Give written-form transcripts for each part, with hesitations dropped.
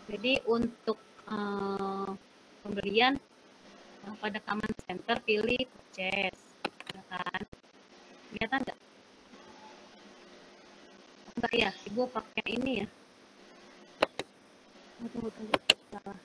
Jadi untuk pembelian pada command center pilih purchase, ya kan? Kelihatan nggak? Enggak ya, ibu pakai ini ya. Tunggu, salah.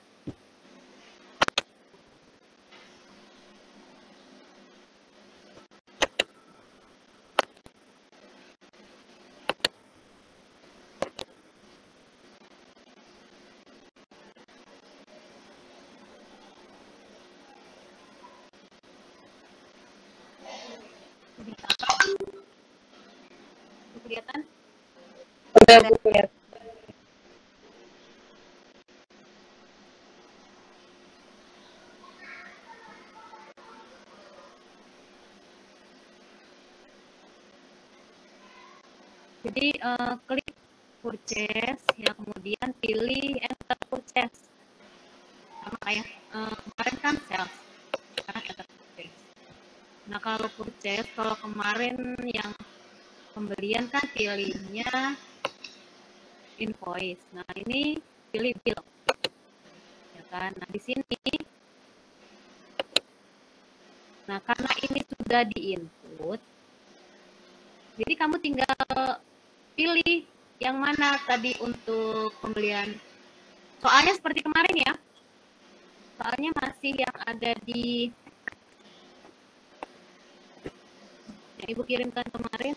Kelihatan? Udah Bu lihat. Jadi klik purchase, ya kemudian pilih enter purchase. Sama kayak kemarin kan sales, sekarang enter purchase. Nah kalau purchase, kalau kemarin yang pembelian kan pilihnya invoice. Nah ini pilih bill, ya kan? Nah di sini, nah karena ini sudah di input, jadi kamu tinggal pilih yang mana tadi untuk pembelian. Soalnya seperti kemarin ya, soalnya masih yang ada di yang ibu kirimkan kemarin.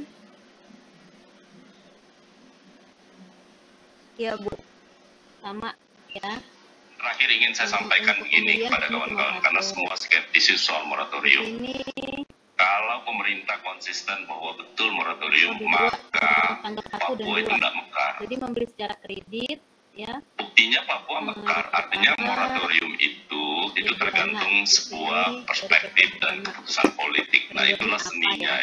Iya Bu. Sama ya. Terakhir ingin saya sampaikan begini kepada kawan-kawan karena semua skeptis soal moratorium. Kalau pemerintah konsisten bahwa betul moratorium, maka Papua itu tidak mekar. Jadi membeli secara kredit, ya. Buktinya Papua mekar, artinya moratorium itu tergantung sebuah perspektif dan keputusan politik. Nah itulah seninya.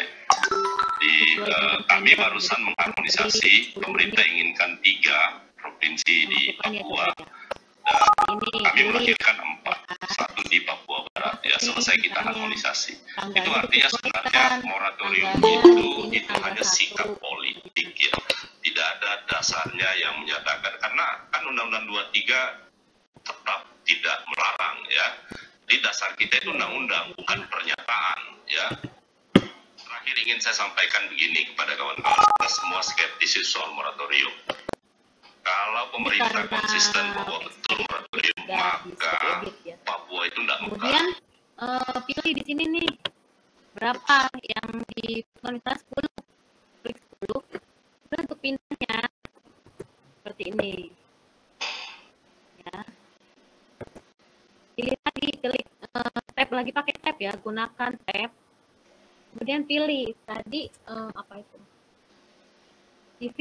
Kami barusan mengharmonisasi, pemerintah inginkan 3 provinsi di Papua. Dan kami melahirkan 4, 1 di Papua Barat. Ya selesai kita harmonisasi. Itu artinya sebenarnya moratorium itu hanya sikap politik ya. Tidak ada dasarnya yang menyatakan, karena kan Undang-Undang 23 tetap tidak melarang ya. Jadi dasar kita itu undang-undang, bukan pernyataan ya. Terakhir ingin saya sampaikan begini kepada kawan-kawan semua skeptis soal moratorium. Kalau pemerintah konsisten bahwa betul moratorium, maka Papua itu tidak mekar. Kemudian pilih di sini nih berapa yang di kuantitas 10, klik 10. Itu untuk pindahnya seperti ini. Ya. Pilih lagi, klik tab lagi, pakai tab ya, gunakan tab. Kemudian pilih tadi apa itu? TV.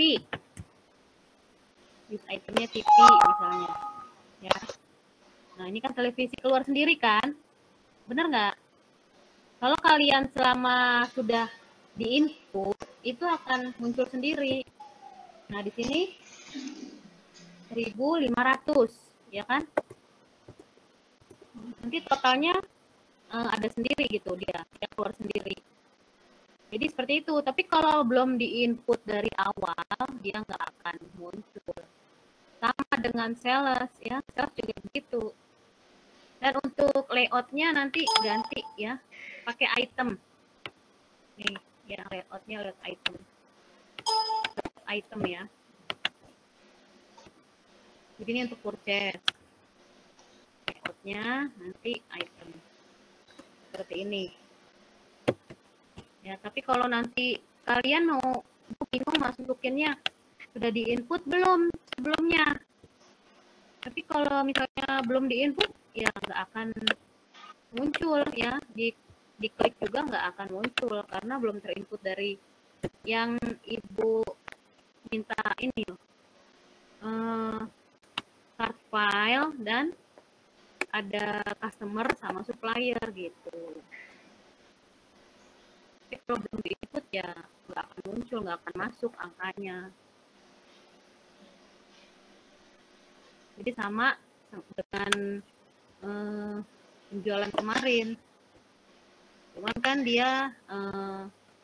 Use itemnya TV misalnya, ya. Nah ini kan televisi keluar sendiri kan, bener nggak? Kalau kalian selama sudah di input itu akan muncul sendiri. Nah di sini 1.500, ya kan? Nanti totalnya ada sendiri gitu, dia keluar sendiri. Jadi seperti itu. Tapi kalau belum di input dari awal, dia nggak akan muncul. Sama dengan sales ya, sales juga begitu. Dan untuk layoutnya nanti ganti ya, pakai item. Nih ya, layoutnya layout item. Item ya. Jadi ini untuk purchase. Layoutnya nanti item. Seperti ini. Ya, tapi kalau nanti kalian mau bingung masukinnya sudah di input belum sebelumnya. Tapi kalau misalnya belum di input, ya nggak akan muncul ya. Diklik juga nggak akan muncul karena belum terinput dari yang ibu minta ini loh. Card file dan ada customer sama supplier gitu. Tapi kalau belum di input ya nggak akan muncul, nggak akan masuk angkanya. Jadi sama dengan penjualan kemarin, cuman kan dia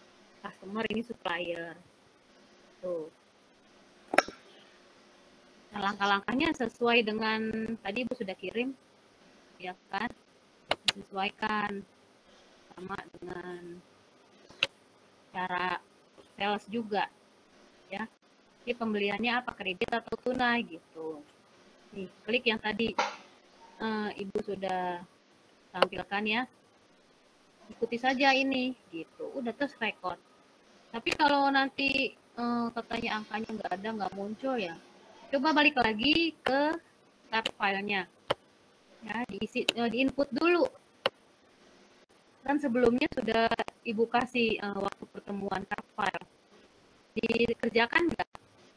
customer, ini supplier tuh. langkah-langkahnya sesuai dengan tadi Ibu sudah kirim, ya kan? Disesuaikan sama dengan cara sales juga, ya. Jadi pembeliannya apa, kredit atau tunai gitu. Nih, klik yang tadi Ibu sudah tampilkan ya. Ikuti saja ini, gitu. Udah terus record. Tapi kalau nanti katanya angkanya nggak ada, nggak muncul ya, coba balik lagi ke tab filenya. Ya, diisi, di-input dulu. Kan sebelumnya sudah Ibu kasih waktu pertemuan tab file. Dikerjakan nggak?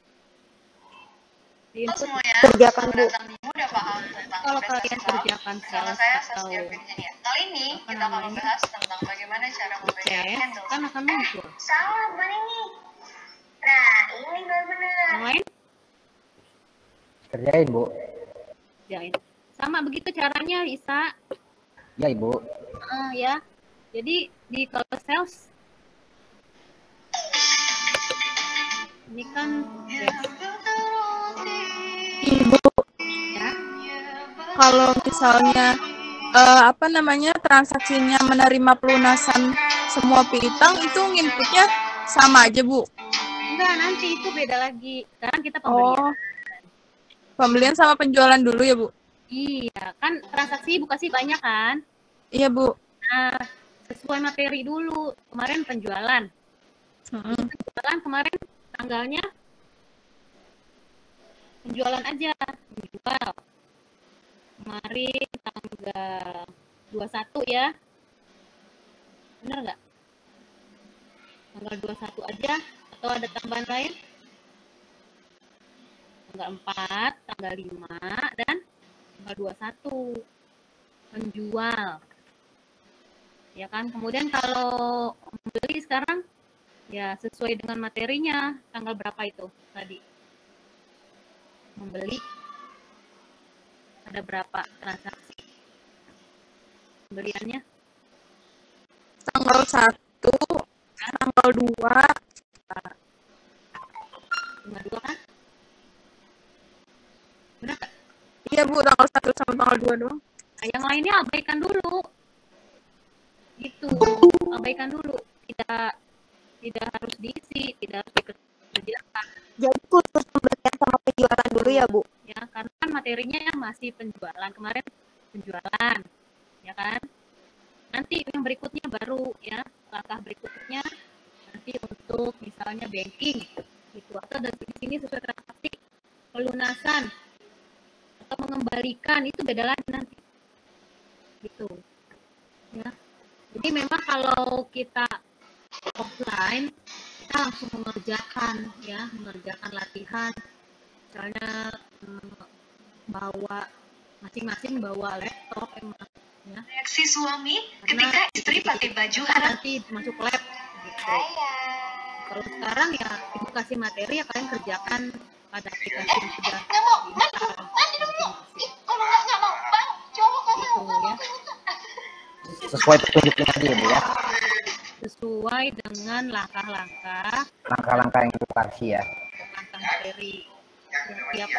Di-input Kerjakan, Bu. Udah paham tentang kalau kalian kerjakan Sama sales saya atau Saskia Virginia. Kali ini kita akan membahas tentang bagaimana cara membaca candle. kan akan muncul. Salah, mana ini? Nah, ini benar-benar. Yang lain? Kerjain, Bu. Kerjain. Sama begitu caranya, Isa. Ya, Ibu. Ya. Jadi di kalau sales ini kan Ibu, ya. kalau misalnya transaksinya menerima pelunasan semua piutang itu inputnya sama aja, Bu? Enggak, nanti itu beda lagi. Sekarang kita pembelian. Oh, pembelian sama penjualan dulu ya, Bu? Iya, kan transaksi Ibu kasih banyak kan? Iya, Bu. Nah, sesuai materi dulu. Kemarin penjualan. Penjualan kemarin tanggalnya penjualan aja. Penjual. Kemarin tanggal 21 ya. Bener nggak? Tanggal 21 aja atau ada tambahan lain? Tanggal 4, tanggal 5, dan tanggal 21. Penjual. Ya kan? Kemudian kalau membeli sekarang, ya sesuai dengan materinya. Tanggal berapa itu tadi? Membeli. Ada berapa transaksi? Pembeliannya? Tanggal 1, tanggal 2. Tanggal 2 kan? Benar nggak? Iya, Bu, tanggal 1 sama tanggal 2 doang. Nah, yang lainnya abaikan dulu. Gitu. Abaikan dulu. Tidak harus diisi, tidak harus dikerjakan. Jadi khusus pembelian sama penjualan dulu ya, Bu? Ya, karena kan materinya yang masih penjualan. Kemarin penjualan. Ya kan? Nanti yang berikutnya baru ya, langkah berikutnya nanti untuk misalnya banking gitu, atau dari sini sesuai transaksi pelunasan atau mengembalikan, itu beda lagi nanti gitu ya. Jadi memang kalau kita offline kita langsung mengerjakan latihan, misalnya bawa masing-masing bawa laptop emang ya. Reaksi suami Karena ketika istri pakai baju harap. nanti masuk lab gitu. Kalau sekarang ya Ibu kasih materi ya kalian kerjakan pada aplikasi yang sudah Nggak mau, mandi dulu. Kalau nggak mau, bang, cowok kamu. gitu ya, Sesuai petunjuknya tadi, Bu ya. sesuai dengan langkah-langkah Langkah-langkah yang Ibu kasih ya. langkah materi tiap.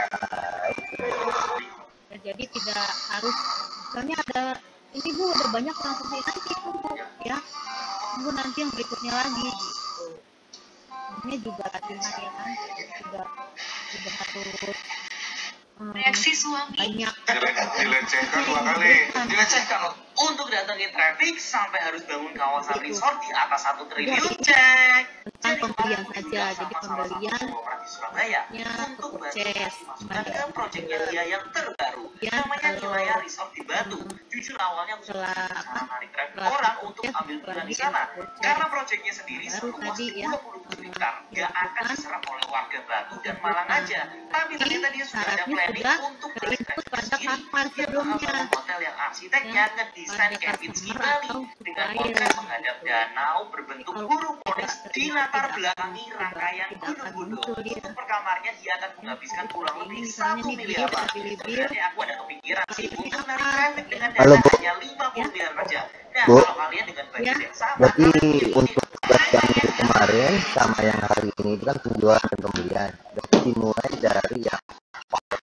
Ya, jadi tidak harus misalnya ada ini Bu udah banyak transaksi nanti Bu ya, Bu nanti yang berikutnya lagi gitu. Ini juga latihan ya kan, juga harus Reaksi suami. banyak Dilecehkan 2 kali. Dilecehkan loh. Untuk datangi traffic sampai harus bangun kawasan resort di atas 1 triliun, cek. tentang pembelian saja. Jadi pembelian di Surabaya nya untuk purchase dimasukkan ke proyeknya dia yang terbaru. Ya, Namanya kalau Himalaya Resort di Batu. Jujur awalnya aku sudah setelah menarik traffic setelah orang untuk purchase, ambil bulan di baru sana. purchase. Karena proyeknya sendiri Baru seluas tadi ya, 20 hektar. Gak akan kan, diserap oleh warga Batu dan Malang aja. Tapi ternyata dia sudah ada syaratnya planning sudah untuk terinput pada sendiri. kapal Dia bakal sebelumnya bangun hotel yang arsiteknya ya, ngedesain pada Kempinski customer Bali atau dengan supplier. konsep menghadap danau berbentuk Kalau burung ponis tidak- di latar tidak- belakangi rangkaian tidak akan gunung-gunung. muncul dia. Untuk per kamarnya dia akan menghabiskan kurang Ini lebih misalnya 1 nih miliar. dia pilih bir, Sebenarnya aku ada kepikiran sih pilih untuk apa, narik traffic dengan Halo, dana Bu. hanya 50 miliar saja. Nah, Bu. kalau kalian dengan budget Ya. yang sama, Berarti kalian untuk tugas yang kemarin sama yang hari ini itu kan penjualan dan pembelian. Berarti dimulai dari yang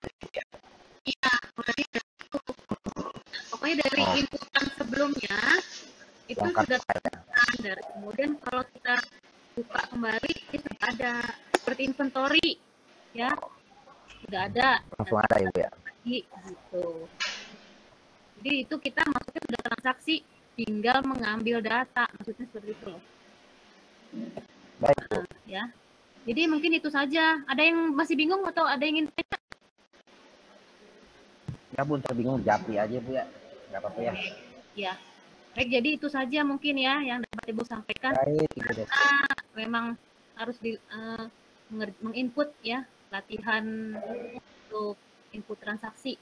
pokoknya dari inputan sebelumnya itu Lengkap sudah ya. standar. Kemudian kalau kita buka kembali itu sudah ada seperti inventory ya, sudah ada Langsung ada Ibu ya. lagi gitu. Jadi itu kita maksudnya sudah transaksi, tinggal mengambil data, maksudnya seperti itu loh. Baik Bu. Ya. Jadi mungkin itu saja. Ada yang masih bingung atau ada yang ingin tanya? Ya Bu, ntar bingung japri aja Bu ya. Nggak apa-apa ya. Ya. Baik, jadi itu saja mungkin ya yang dapat Ibu sampaikan. Baik Ibu Desi. Memang harus menginput ya, latihan untuk input transaksi.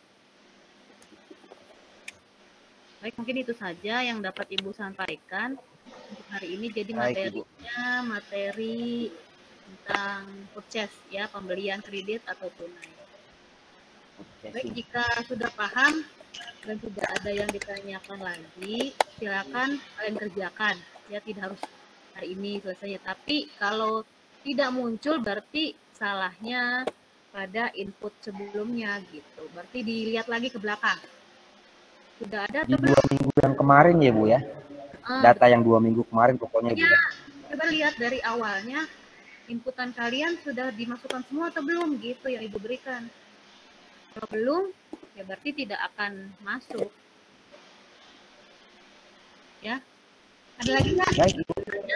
Baik, mungkin itu saja yang dapat Ibu sampaikan untuk hari ini. Jadi Baik, Ibu. materinya materi tentang purchase ya, pembelian kredit atau tunai. Baik, jika sudah paham dan tidak ada yang ditanyakan lagi, silakan kalian kerjakan. Ya, tidak harus hari ini selesainya. Tapi kalau tidak muncul berarti salahnya pada input sebelumnya gitu. Berarti dilihat lagi ke belakang. Sudah ada Di atau belum? 2 minggu yang kemarin ya Bu ya. Data yang 2 minggu kemarin pokoknya Bu Ya, ya. coba lihat dari awalnya inputan kalian sudah dimasukkan semua atau belum gitu yang Ibu berikan. Kalau belum, ya berarti tidak akan masuk. Ya. Ada lagi nggak? Baik Ibu.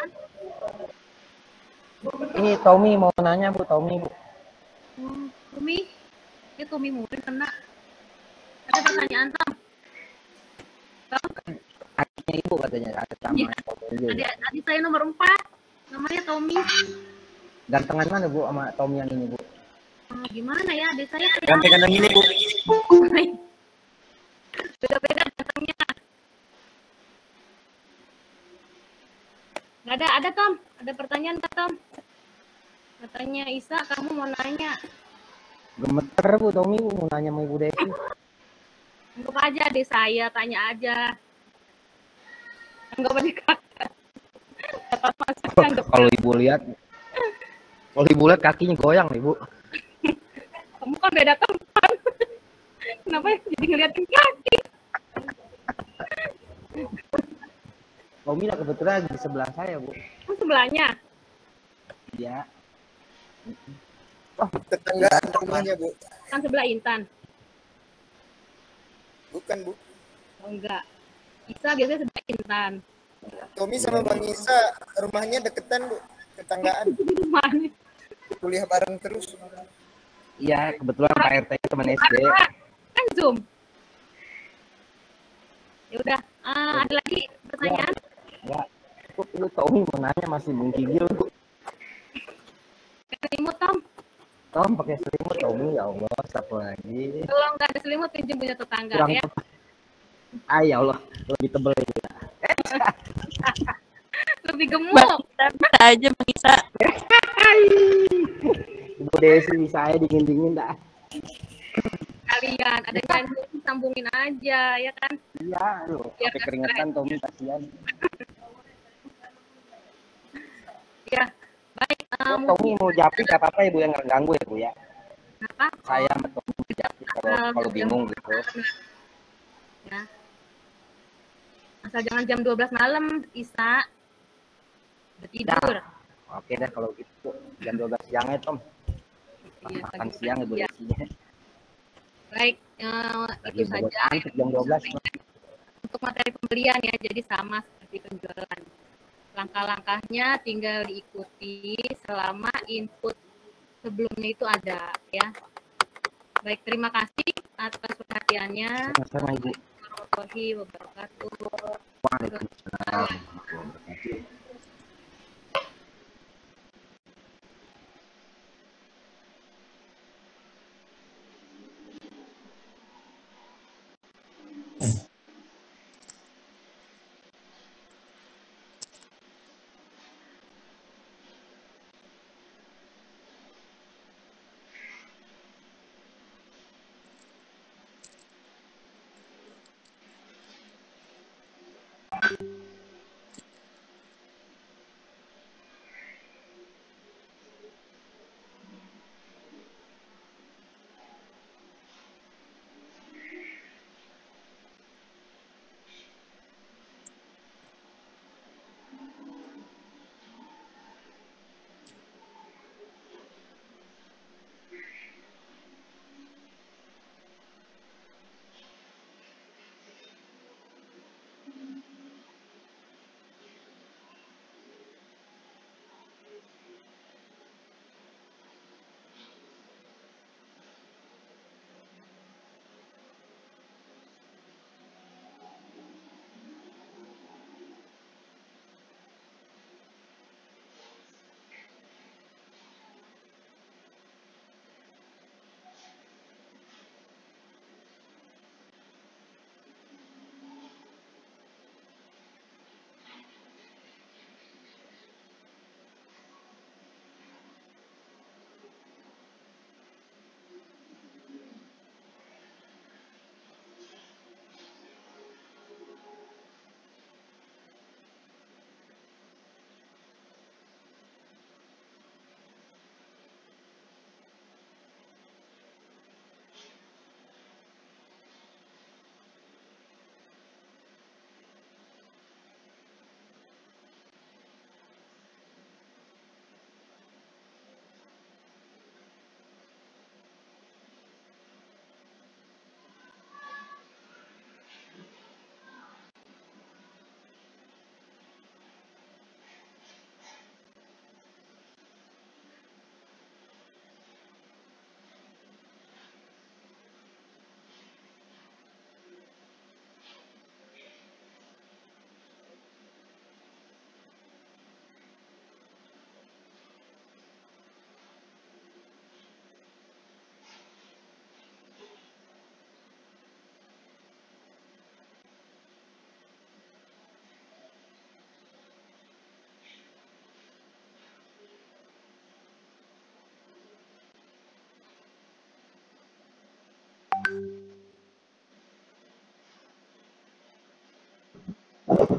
Ini Tommy mau nanya Bu, Tommy Bu. Tumi, ya Tumi mungkin kena. Ada pertanyaan Tom? Tom? Adiknya Ibu katanya ada sama Ya. Tommy juga. Adik saya nomor 4, namanya Tommy. Gantengan mana Bu sama Tommy yang ini Bu? Gimana ya, adik saya Gantengan yang ini Bu. beda-beda datangnya. Nggak ada Tom. Ada pertanyaan nggak Tom? Katanya Isa, kamu mau nanya. Gemeter Bu Tommy Bu mau nanya sama Ibu Desi. Anggap aja adik saya, tanya aja. Anggap aja kakak. Kalau Ibu lihat kakinya goyang nih Bu. Kamu kan beda tempat. Kenapa jadi ngeliatin kaki? Tommy lah kebetulan di sebelah saya Bu. Sebelahnya. Ya. Tetanggaan rumahnya Bu. Kan sebelah Intan. Bukan Bu. Oh, enggak. Isa biasanya sebelah Intan. Tommy sama Bang Isa rumahnya deketan Bu. Tetanggaan. Mana? Kuliah bareng terus. Iya, kebetulan Pak RT teman SD. Kan Zoom. Ya udah, ada lagi pertanyaan? Ya. Kok lu Tommy mau nanya masih menggigil Bu. Selimut Tom. Tom pakai selimut Tommy, ya Allah, satu lagi. Kalau nggak ada selimut pinjam punya tetangga Kurang ya. Ya Allah, lebih tebel itu. Lebih gemuk. Bisa aja Bang Isa. Ibu Desi bisa aja dingin-dingin dah. Kalian ada yang sambungin aja ya kan. Iya, loh. Biar Sampai nggak keringetan Tommy kasihan. Ya, baik. Tommy mau japri nggak apa-apa ya Bu, yang nggak ganggu ya Bu ya. Apa? Saya sama Tommy japri kalau bingung gitu. Ya. Asal jangan jam 12 malam, Isa. Udah tidur. Oke deh kalau gitu. Jam 12 siang ya Tom. Iya, Makan pagi. siang Ibu Ya. Desinya. Baik, Lagi itu buat saja. antik jam 12. Untuk materi pembelian ya, jadi sama seperti penjualan. Langkah-langkahnya tinggal diikuti selama input sebelumnya itu ada ya. Baik, terima kasih atas perhatiannya. Sama Ibu. Warahmatullahi wabarakatuh. Waalaikumsalam warahmatullahi wabarakatuh.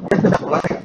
Sudah puas.